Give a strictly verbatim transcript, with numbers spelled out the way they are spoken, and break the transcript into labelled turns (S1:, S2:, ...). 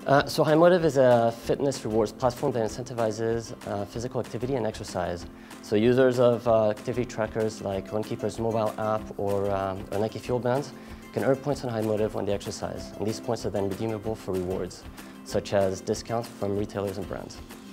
S1: Uh, so HiMotiv is a fitness rewards platform that incentivizes uh, physical activity and exercise. So users of uh, activity trackers like Runkeeper's mobile app or, um, or Nike Fuel Bands can earn points on HiMotiv when they exercise. And these points are then redeemable for rewards, such as discounts from retailers and brands.